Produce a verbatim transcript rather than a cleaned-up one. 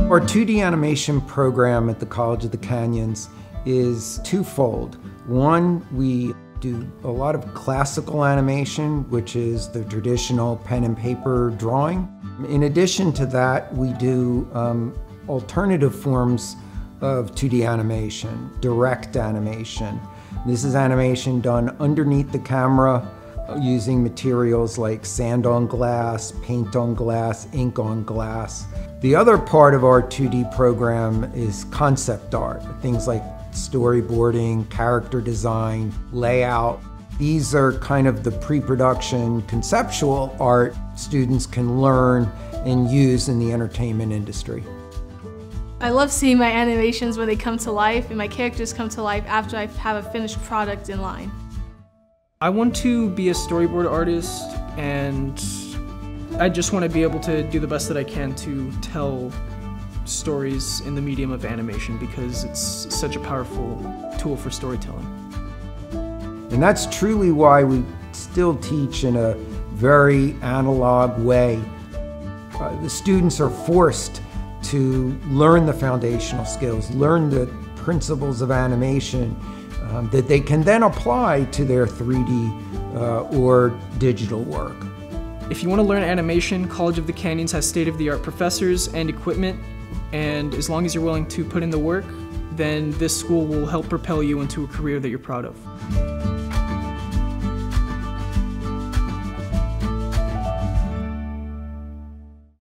Our two D animation program at the College of the Canyons is twofold. One, we do a lot of classical animation, which is the traditional pen and paper drawing. In addition to that, we do um, alternative forms of two D animation, direct animation. This is animation done underneath the camera using materials like sand on glass, paint on glass, ink on glass. The other part of our two D program is concept art, things like storyboarding, character design, layout. These are kind of the pre-production conceptual art students can learn and use in the entertainment industry. I love seeing my animations when they come to life and my characters come to life after I have a finished product in line. I want to be a storyboard artist, and I just want to be able to do the best that I can to tell stories in the medium of animation because it's such a powerful tool for storytelling. And that's truly why we still teach in a very analog way. Uh, the students are forced to learn the foundational skills, learn the principles of animation um, that they can then apply to their three D uh, or digital work. If you want to learn animation, College of the Canyons has state-of-the-art professors and equipment, and as long as you're willing to put in the work, then this school will help propel you into a career that you're proud of.